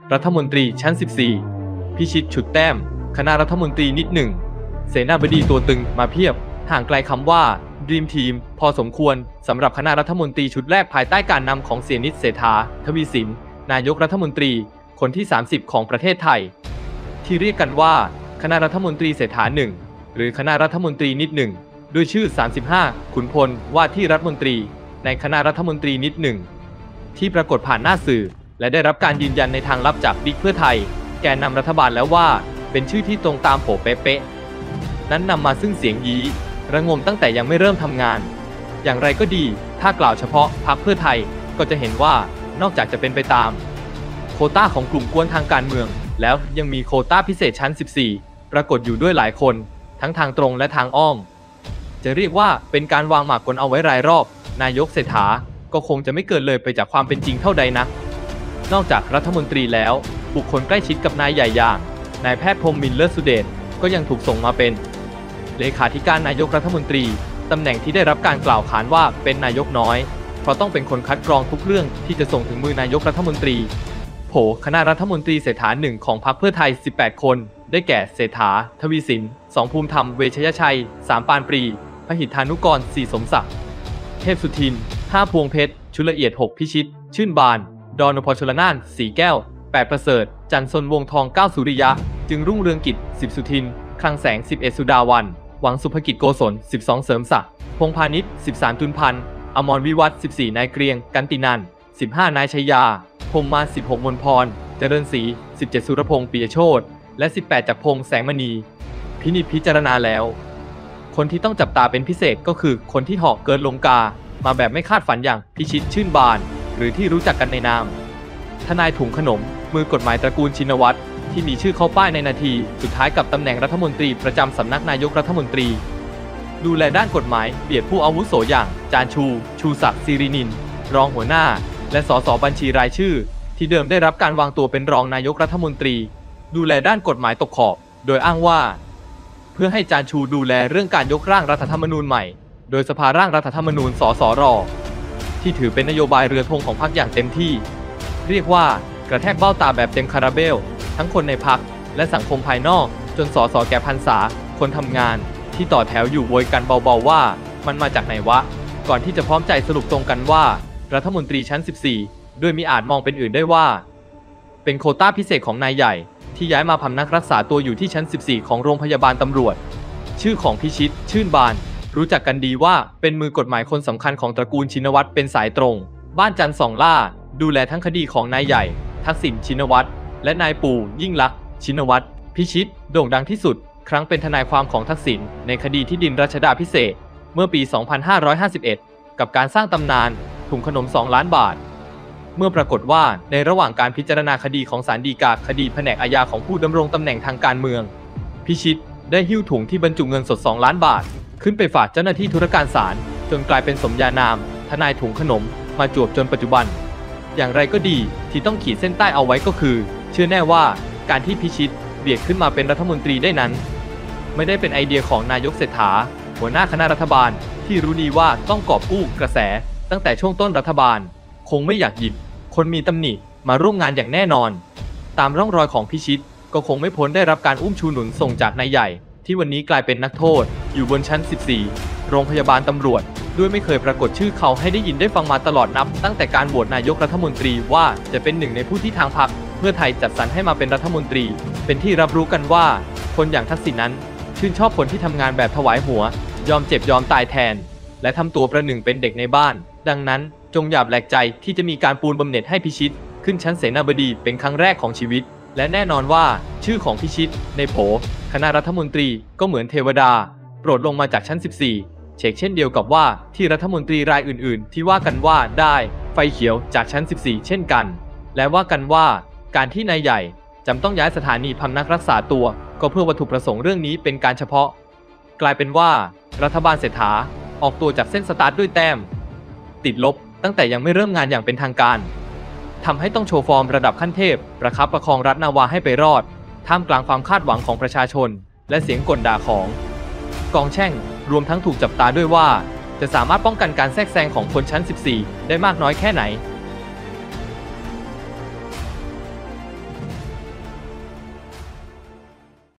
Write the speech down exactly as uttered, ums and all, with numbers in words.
รัฐมนตรีชั้นสิบสี่พิชิตฉุดแต้มคณะรัฐมนตรีนิดหนึ่งเสนาบดีตัวตึงมาเพียบห่างไกลคำว่า Dream Team พอสมควรสำหรับคณะรัฐมนตรีชุดแรกภายใต้การนำของเสียนิต เศรษฐา ทวีสินนายกรัฐมนตรีคนที่สามสิบของประเทศไทยที่เรียกกันว่าคณะรัฐมนตรีเศรษฐาหนึ่งหรือคณะรัฐมนตรีนิดหนึ่งด้วยชื่อสามสิบห้าขุนพลว่าที่รัฐมนตรีในคณะรัฐมนตรีนิดหนึ่งที่ปรากฏผ่านหน้าสื่อและได้รับการยืนยันในทางลับจากบิ๊กเพื่อไทยแกนนำรัฐบาลแล้วว่าเป็นชื่อที่ตรงตามโผเป๊ะๆนั้นนำมาซึ่งเสียงยี้ระงมตั้งแต่ยังไม่เริ่มทำงานอย่างไรก็ดีถ้ากล่าวเฉพาะพรรคเพื่อไทยก็จะเห็นว่านอกจากจะเป็นไปตามโควต้าของกลุ่มกวนทางการเมืองแล้วยังมีโควต้าพิเศษชั้นสิบสี่ปรากฏอยู่ด้วยหลายคนทั้งทางตรงและทางอ้อมจะเรียกว่าเป็นการวางหมากกลเอาไว้รายรอบนายกเศรษฐาก็คงจะไม่เกินเลยไปจากความเป็นจริงเท่าใดนักนอกจากรัฐมนตรีแล้วบุคคลใกล้ชิดกับนายใหญ่อย่างนายแพทย์พรหมมินทร์เลิศสุเดชก็ยังถูกส่งมาเป็นเลขาธิการนายกรัฐมนตรีตำแหน่งที่ได้รับการกล่าวขานว่าเป็นนายกน้อยเพราะต้องเป็นคนคัดกรองทุกเรื่องที่จะส่งถึงมือนายกรัฐมนตรีโผคณะรัฐมนตรีเศรษฐาหนึ่งของพรรคเพื่อไทยสิบแปดคนได้แก่เศรษฐาทวีสินสองภูมิธรรมเวชยชัยสามปานปรีพหิทธานุกรสี่สมศักดิ์เทพสุทินห้าพวงเพชรชุลละเอียดหกพิชิตชื่นบานดอนพชลน่านสี่แก้วแปดประเสริฐจันทร์ซนวงทองเก้าสุริยะจึงรุ่งเรืองกิจสิบสุทินคลังแสงสิบเอ็ดสุดาวันหวังสุภกิจโกศลสิบสองเสริมศักดิ์พงพานิชสิบสามจุลพันธ์อมรวิวัฒน์สิบสี่นายเกรียงกันตินันสิบห้านายชัยยาพรหมมาสิบหกมนพรเจริญศรีสิบเจ็ดสุรพงษ์ปิยโชติและสิบแปดจักรพงษ์แสงมณีพินิจพิจารณาแล้วคนที่ต้องจับตาเป็นพิเศษก็คือคนที่เหาะเกินลงกามาแบบไม่คาดฝันอย่างพิชิตชื่นบานหรือที่รู้จักกันในนามทนายถุงขนมมือกฎหมายตระกูลชินวัตรที่มีชื่อเข้าป้ายในนาทีสุดท้ายกับตำแหน่งรัฐมนตรีประจำสำนักนายกรัฐมนตรีดูแลด้านกฎหมายเบียดผู้อาวุโสอย่างจารย์ชูชูศักดิ์ศิรินินรองหัวหน้าและสสบัญชีรายชื่อที่เดิมได้รับการวางตัวเป็นรองนายกรัฐมนตรีดูแลด้านกฎหมายตกขอบโดยอ้างว่าเพื่อให้จารย์ชูดูแลเรื่องการยกร่างรัฐธรรมนูญใหม่โดยสภาร่างรัฐธรรมนูญสสรที่ถือเป็นนโยบายเรือธงของพรรคอย่างเต็มที่เรียกว่ากระแทกเบ้าตาแบบเต็มคาราเบลทั้งคนในพรรคและสังคมภายนอกจนสสแก่พรรษาคนทำงานที่ต่อแถวอยู่โวยกันเบาๆว่ามันมาจากไหนวะก่อนที่จะพร้อมใจสรุปตรงกันว่ารัฐมนตรีชั้นสิบสี่ด้วยมิอาจมองเป็นอื่นได้ว่าเป็นโควต้าพิเศษของนายใหญ่ที่ย้ายมาพำนักรักษาตัวอยู่ที่ชั้นสิบสี่ของโรงพยาบาลตำรวจชื่อของพิชิตชื่นบานรู้จักกันดีว่าเป็นมือกฎหมายคนสำคัญของตระกูลชินวัตรเป็นสายตรงบ้านจันทร์สองล่าดูแลทั้งคดีของนายใหญ่ทักษิณชินวัตรและนายปู่ยิ่งลักษณ์ชินวัตรพิชิตโด่งดังที่สุดครั้งเป็นทนายความของทักษิณในคดีที่ดินรัชดาภิเษกเมื่อปี สองพันห้าร้อยห้าสิบเอ็ด กับการสร้างตำนานถุงขนมสองล้านบาทเมื่อปรากฏว่าในระหว่างการพิจารณาคดีของศาลฎีกาคดีแผนกอาญาของผู้ดำรงตำแหน่งทางการเมืองพิชิตได้หิ้วถุงที่บรรจุเงินสดสองล้านบาทขึ้นไปฝากเจ้าหน้าที่ธุรการศาลจนกลายเป็นสมญานามทนายถุงขนมมาจวบจนปัจจุบันอย่างไรก็ดีที่ต้องขีดเส้นใต้เอาไว้ก็คือเชื่อแน่ว่าการที่พิชิตเบียดขึ้นมาเป็นรัฐมนตรีได้นั้นไม่ได้เป็นไอเดียของนายกเศรษฐาหัวหน้าคณะรัฐบาลที่รู้ดีว่าต้องกอบกู้กระแสตั้งแต่ช่วงต้นรัฐบาลคงไม่อยากหยิบคนมีตำหนิมาร่วมงานอย่างแน่นอนตามร่องรอยของพิชิตก็คงไม่พ้นได้รับการอุ้มชูหนุนส่งจากนายใหญ่ที่วันนี้กลายเป็นนักโทษอยู่บนชั้นสิบสี่โรงพยาบาลตำรวจด้วยไม่เคยปรากฏชื่อเขาให้ได้ยินได้ฟังมาตลอดนับตั้งแต่การโหวตนายกรัฐมนตรีว่าจะเป็นหนึ่งในผู้ที่ทางพรรคเพื่อไทยจัดสรรให้มาเป็นรัฐมนตรีเป็นที่รับรู้กันว่าคนอย่างทักษิณนั้นชื่นชอบคนที่ทำงานแบบถวายหัวยอมเจ็บยอมตายแทนและทำตัวประหนึ่งเป็นเด็กในบ้านดังนั้นจงอย่าแปลกใจที่จะมีการปูนบำเหน็จให้พิชิตขึ้นชั้นเสนาบดีเป็นครั้งแรกของชีวิตและแน่นอนว่าชื่อของพิชิตในโผคณะรัฐมนตรีก็เหมือนเทวดาโปรดลงมาจากชั้นสิบสี่เชกเช่นเดียวกับว่าที่รัฐมนตรีรายอื่นๆที่ว่ากันว่าได้ไฟเขียวจากชั้นสิบสี่เช่นกันและว่ากันว่าการที่นายใหญ่จำต้องย้ายสถานีพำนักรักษาตัวก็เพื่อวัตถุประสงค์เรื่องนี้เป็นการเฉพาะกลายเป็นว่ารัฐบาลเศรษฐาออกตัวจากเส้นสตาร์ทด้วยแต้มติดลบตั้งแต่ยังไม่เริ่มงานอย่างเป็นทางการทำให้ต้องโชว์ฟอร์มระดับขั้นเทพประคับประคองรัฐนาวาให้ไปรอดท่ามกลางความคาดหวังของประชาชนและเสียงกลด่าของกองแช่งรวมทั้งถูกจับตาด้วยว่าจะสามารถป้องกันการแทรกแซงของคนชั้นสิบสี่ได้มากน้อยแค่ไหน